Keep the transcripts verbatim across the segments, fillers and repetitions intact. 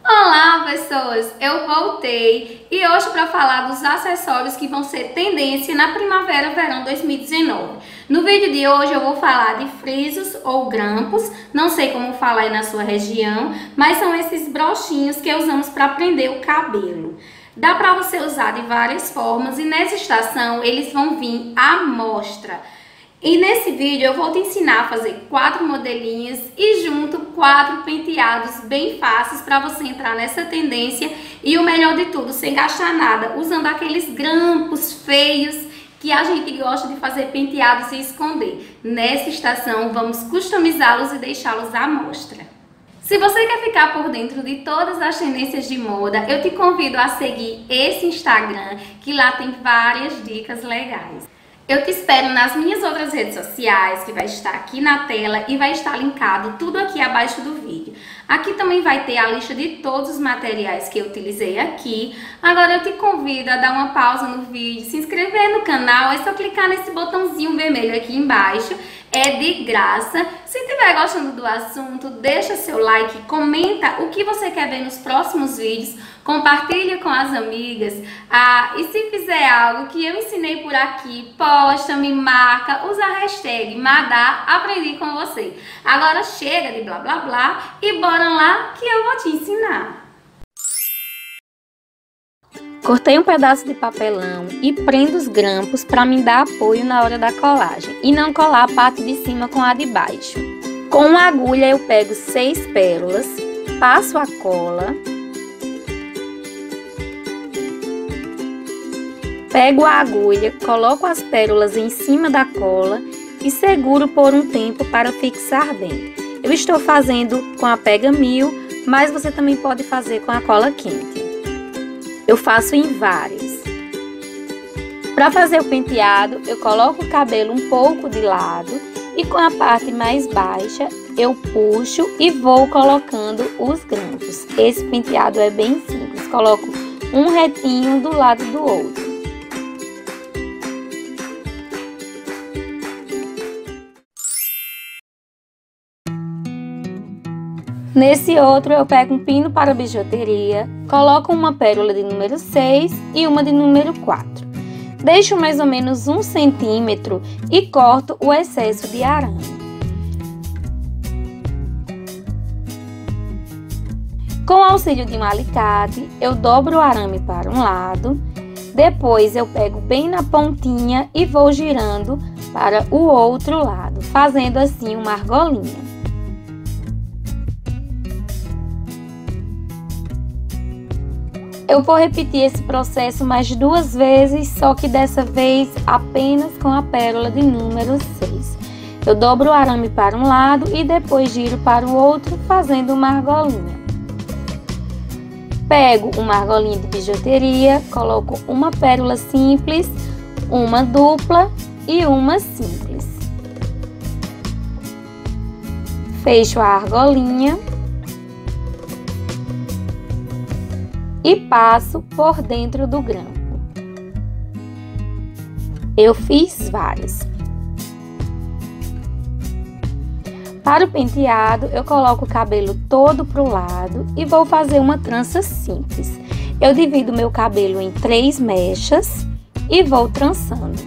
Olá pessoas, eu voltei e hoje para falar dos acessórios que vão ser tendência na primavera-verão dois mil e dezenove. No vídeo de hoje eu vou falar de frisos ou grampos, não sei como falar aí na sua região, mas são esses brochinhos que usamos para prender o cabelo. Dá para você usar de várias formas e nessa estação eles vão vir à mostra. E nesse vídeo eu vou te ensinar a fazer quatro modelinhos e junto quatro penteados bem fáceis para você entrar nessa tendência e o melhor de tudo, sem gastar nada, usando aqueles grampos feios que a gente gosta de fazer penteados e esconder. Nessa estação vamos customizá-los e deixá-los à mostra. Se você quer ficar por dentro de todas as tendências de moda, eu te convido a seguir esse Instagram, que lá tem várias dicas legais. Eu te espero nas minhas outras redes sociais, que vai estar aqui na tela e vai estar linkado tudo aqui abaixo do vídeo. Aqui também vai ter a lista de todos os materiais que eu utilizei aqui. Agora eu te convido a dar uma pausa no vídeo, se inscrever no canal, é só clicar nesse botãozinho vermelho aqui embaixo. É de graça. Se estiver gostando do assunto, deixa seu like, comenta o que você quer ver nos próximos vídeos, compartilha com as amigas. Ah, e se fizer algo que eu ensinei por aqui, posta, me marca, usa a hashtag Madá Aprendi com você. Agora chega de blá blá blá e bora lá que eu vou te ensinar. Cortei um pedaço de papelão e prendo os grampos para me dar apoio na hora da colagem e não colar a parte de cima com a de baixo. Com uma agulha eu pego seis pérolas, passo a cola, pego a agulha, coloco as pérolas em cima da cola e seguro por um tempo para fixar bem. Eu estou fazendo com a pega mil, mas você também pode fazer com a cola quente. Eu faço em vários. Para fazer o penteado, eu coloco o cabelo um pouco de lado e com a parte mais baixa eu puxo e vou colocando os grampos. Esse penteado é bem simples, coloco um retinho do lado do outro. Nesse outro eu pego um pino para bijuteria, coloco uma pérola de número seis e uma de número quatro. Deixo mais ou menos um centímetro e corto o excesso de arame. Com o auxílio de um alicate, eu dobro o arame para um lado, depois eu pego bem na pontinha e vou girando para o outro lado, fazendo assim uma argolinha. Eu vou repetir esse processo mais duas vezes, só que dessa vez apenas com a pérola de número seis. Eu dobro o arame para um lado e depois giro para o outro, fazendo uma argolinha. Pego uma argolinha de bijuteria, coloco uma pérola simples, uma dupla e uma simples. Fecho a argolinha e passo por dentro do grampo. Eu fiz vários. Para o penteado, eu coloco o cabelo todo pro lado e vou fazer uma trança simples. Eu divido meu cabelo em três mechas e vou trançando.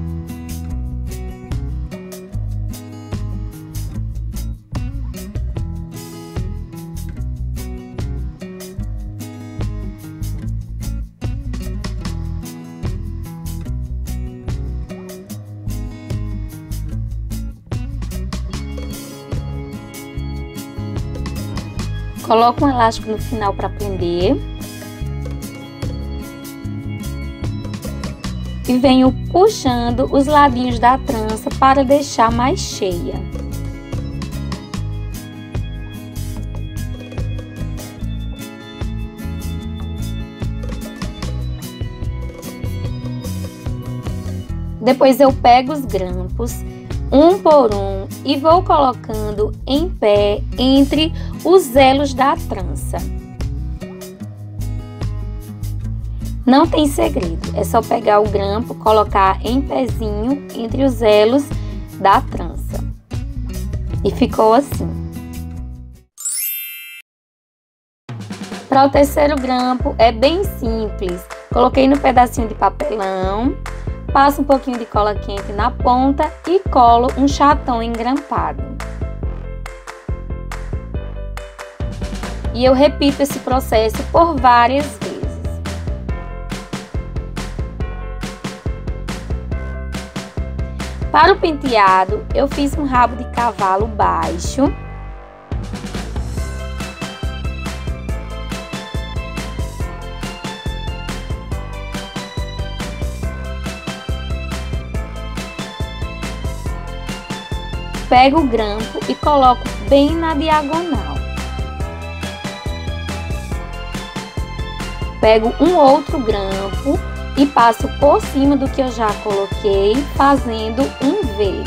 Coloco um elástico no final para prender. E venho puxando os ladinhos da trança para deixar mais cheia. Depois eu pego os grampos, um por um, e vou colocando em pé entre os elos da trança. Não tem segredo, é só pegar o grampo, colocar em pezinho entre os elos da trança. E ficou assim. Para o terceiro grampo é bem simples. Coloquei no pedacinho de papelão, passo um pouquinho de cola quente na ponta e colo um chatão engrampado. E eu repito esse processo por várias vezes. Para o penteado, eu fiz um rabo de cavalo baixo. Pego o grampo e coloco bem na diagonal. Pego um outro grampo e passo por cima do que eu já coloquei, fazendo um V.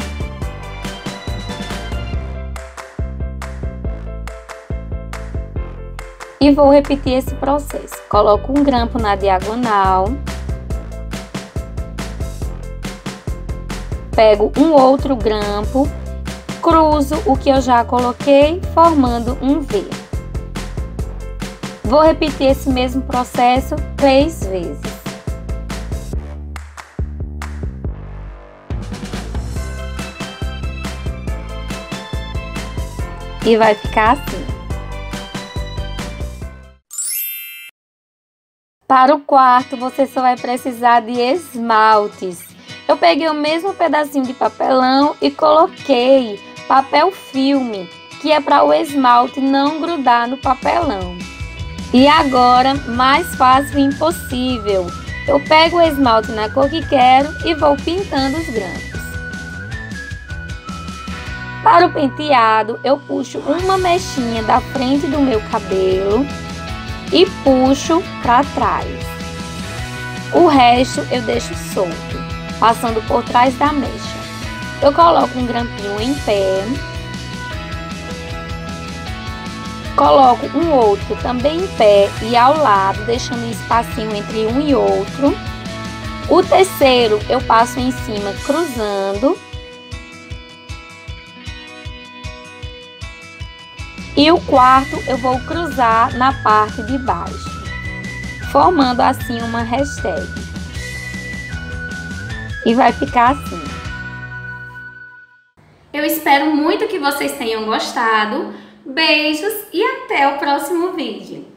E vou repetir esse processo. Coloco um grampo na diagonal. Pego um outro grampo, cruzo o que eu já coloquei, formando um V. Vou repetir esse mesmo processo três vezes. E vai ficar assim. Para o quarto, você só vai precisar de esmaltes. Eu peguei o mesmo pedacinho de papelão e coloquei papel filme, que é para o esmalte não grudar no papelão. E agora, mais fácil impossível, eu pego o esmalte na cor que quero e vou pintando os grampos. Para o penteado, eu puxo uma mechinha da frente do meu cabelo e puxo para trás. O resto eu deixo solto, passando por trás da mecha. Eu coloco um grampinho em pé, coloco um outro também em pé e ao lado, deixando um espacinho entre um e outro. O terceiro eu passo em cima cruzando. E o quarto eu vou cruzar na parte de baixo, formando assim uma hashtag. E vai ficar assim. Eu espero muito que vocês tenham gostado. Beijos e até o próximo vídeo.